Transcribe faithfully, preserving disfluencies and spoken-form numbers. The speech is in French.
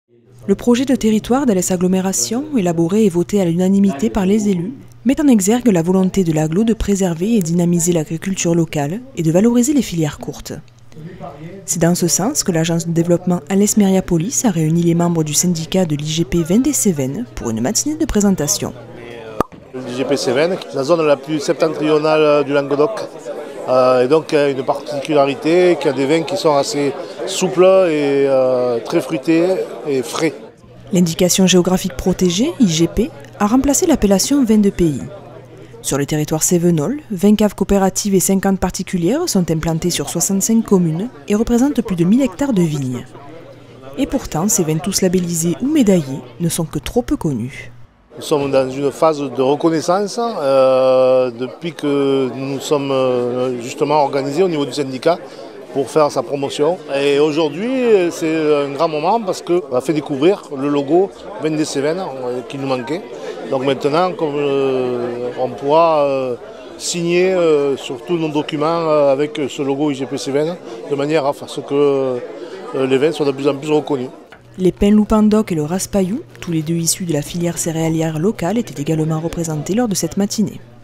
Le projet de territoire d'Alès Agglomération, élaboré et voté à l'unanimité par les élus, met en exergue la volonté de l'agglo de préserver et dynamiser l'agriculture locale et de valoriser les filières courtes. C'est dans ce sens que l'agence de développement Alès Mériapolis a réuni les membres du syndicat de l'I G P Vendée-Cévennes pour une matinée de présentation. L'I G P Cévennes, la zone la plus septentrionale du Languedoc, euh, et donc une particularité qui a des vins qui sont assez souples et euh, très fruités et frais. L'indication géographique protégée, I G P, a remplacé l'appellation vin de pays. Sur le territoire cévenol, vingt caves coopératives et cinquante particulières sont implantées sur soixante-cinq communes et représentent plus de mille hectares de vignes. Et pourtant, ces vins tous labellisés ou médaillés ne sont que trop peu connus. Nous sommes dans une phase de reconnaissance euh, depuis que nous sommes euh, justement organisés au niveau du syndicat pour faire sa promotion. Et aujourd'hui, c'est un grand moment parce qu'on a fait découvrir le logo Vendée-Cévennes qui nous manquait. Donc maintenant, comme, euh, on pourra euh, signer euh, sur tous nos documents euh, avec ce logo I G P Cévennes de manière à faire ce que euh, les vins soient de plus en plus reconnus. Les pins Loupandoc et le Raspaillou, tous les deux issus de la filière céréalière locale, étaient également représentés lors de cette matinée.